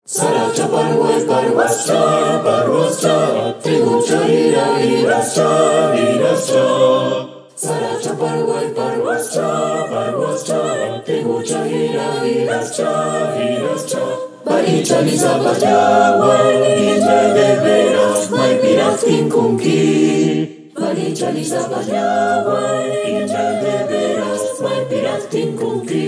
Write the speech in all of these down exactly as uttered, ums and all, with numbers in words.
Saracha parwai parvascha, parvascha, trigucha ira irascha, irascha. Saracha parwai parvascha, parvascha, trigucha ira irascha, irascha. Baricha lisa batyawa, ija de veras, mai pirat kinkungki. Baricha lisa batyawa, ija de veras, mai pirat kinkungki.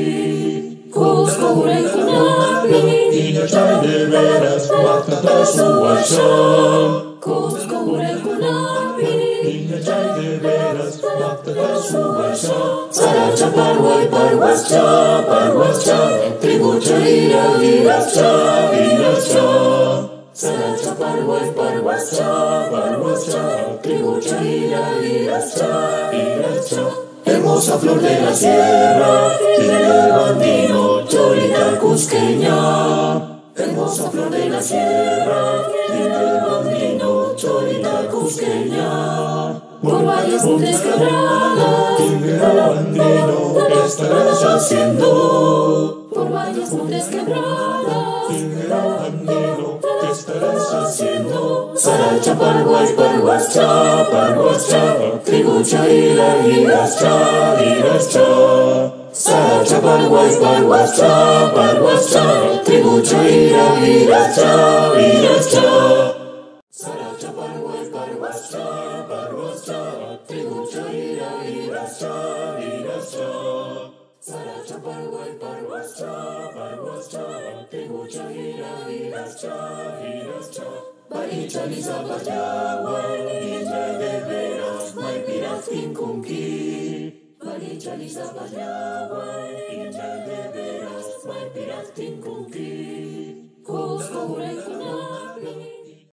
Kusko hulay kunabi, ija chay de veras, matata suwasham. Kusko hulay kunabi, ija chay de veras, matata suwasham. Saracha parwai parvascha, parvascha, trigucha ira irascha, irascha. Saracha parwai parvascha, parvascha, trigucha ira irascha, irascha. Hermosa flor de la sierra, líder andino, cholita cusqueña. Hermosa flor de la sierra, líder andino, cholita cusqueña. Por valles, montes, quebradas, líder andino, ¿qué estarás haciendo? Por valles, montes, quebradas, líder andino, ¿qué estarás haciendo? Saracha parwai parvascha, parvascha, trigucha ira irascha, irascha. Saracha parwai parvascha, parvascha, trigucha ira irascha, irascha. Saracha parwai parvascha, parvascha, trigucha ira irascha, irascha. Saracha parwai parvascha, parvascha, trigucha ira irascha, irascha. Baricha lisa batyawa, ija de veras, mai pirat kinkungki. Baricha lisa batyawa, ija de veras, mai pirat kinkungki. Kusko hulay kunabi.